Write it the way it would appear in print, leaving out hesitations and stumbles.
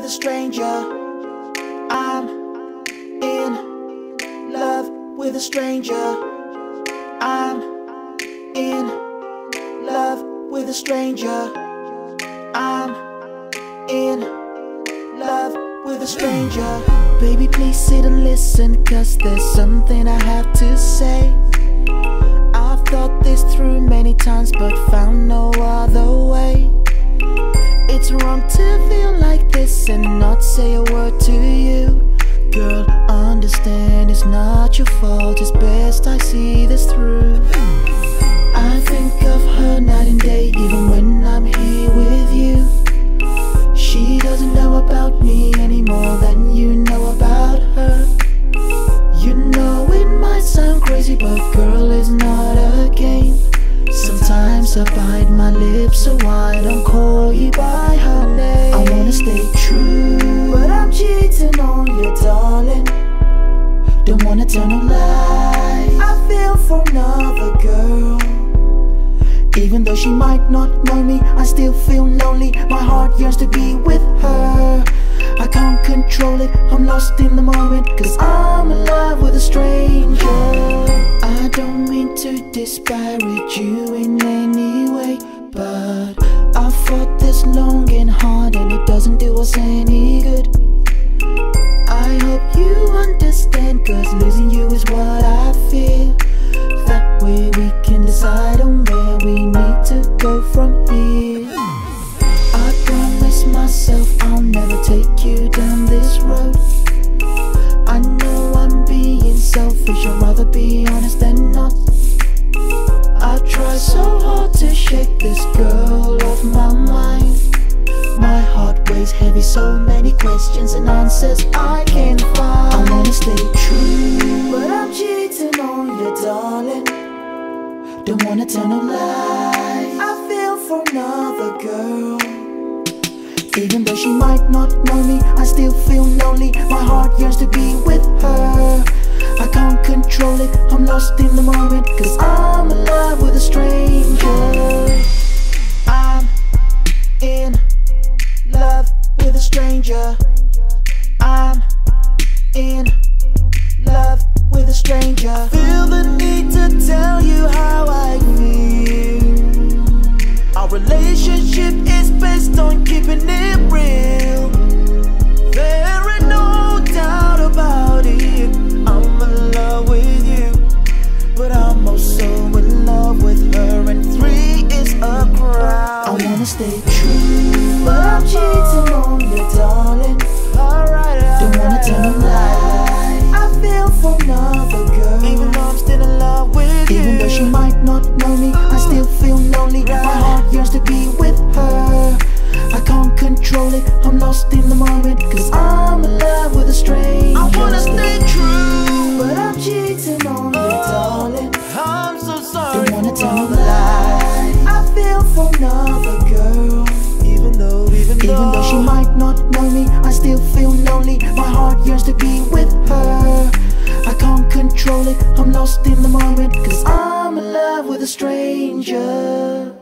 a stranger. I'm in love with a stranger. I'm in love with a stranger. I'm in love with a stranger. Baby, please sit and listen, 'cause there's something I have to say. I've thought this through many times but found no other way. It's wrong to feel like this and not say a word to you. Girl, understand it's not your fault, it's best I see this through. I think of her night and day, even when I'm here with you. She doesn't know about me any more than you know about her. You know it might sound crazy, but girl, it's not a game. Sometimes I bite my lips so I don't call you by her name. I wanna stay true, but I'm cheating on you, darling. Don't wanna tell no lie, I feel for another girl. Even though she might not know me, I still feel lonely. My heart yearns to be with her. I can't control it, I'm lost in the moment, 'cause I'm in love with a stranger. I don't mean to disparage you in any way, but I fought this long and hard and it doesn't do us any good. I hope you understand, 'cause losing you is what I fear. That way we can decide on where we need to go from here. I promise myself I'll never take you down this road. I know I'm being selfish, I'd rather be honest than not. I try so hard to shake this girl off my mind. My heart weighs heavy, so many questions and answers I can't find. I wanna stay true, but I'm cheating on you, darling. Don't wanna tell no lie, I feel for another girl. Even though she might not know me, I still feel lonely. My heart yearns to be with her. I can't control it, I'm lost in the moment, 'cause I'm in love with a stranger. I'm in love with a stranger. I'm in love with a stranger. Feel the need to tell you how I feel. Our relationship is based on keeping it real. There ain't no doubt about it, I'm in love with you, but I'm also in love with her, and 3 is a crowd. I wanna stay true, but I'm cheating on you, darling. Don't wanna tell no lie, I feel for another girl. Even though I'm still in love with you. Even though she might not know me, I still feel lonely. My heart yearns to be with her. I can't control it, I'm lost in the moment, 'cause I'm in love with a stranger. I wanna stay true, but I'm cheating on you, darling. I'm so sorry. Don't wanna tell no lie, I feel for another girl. Even though she might not know me, I still feel lonely. My heart yearns to be with her. I can't control it, I'm lost in the moment, 'cause I'm in love with a stranger.